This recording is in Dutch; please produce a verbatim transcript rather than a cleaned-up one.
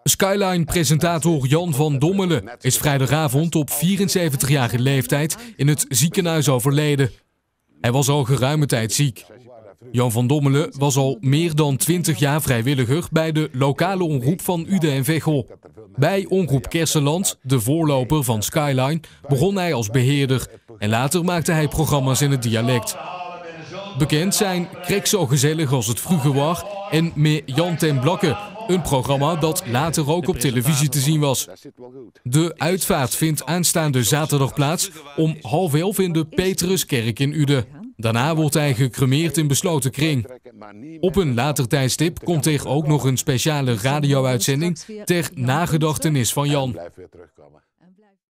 Skyline-presentator Jan van Dommelen is vrijdagavond op vierenzeventigjarige leeftijd in het ziekenhuis overleden. Hij was al geruime tijd ziek. Jan van Dommelen was al meer dan twintig jaar vrijwilliger bij de lokale omroep van Uden en Veghel. Bij Omroep Kersenland, de voorloper van Skyline, begon hij als beheerder en later maakte hij programma's in het dialect. Bekend zijn Krek zo gezellig als het vroeger was en Met Jan ten Blakke, een programma dat later ook op televisie te zien was. De uitvaart vindt aanstaande zaterdag plaats om half elf in de Petruskerk in Uden. Daarna wordt hij gecremeerd in besloten kring. Op een later tijdstip komt er ook nog een speciale radio-uitzending ter nagedachtenis van Jan.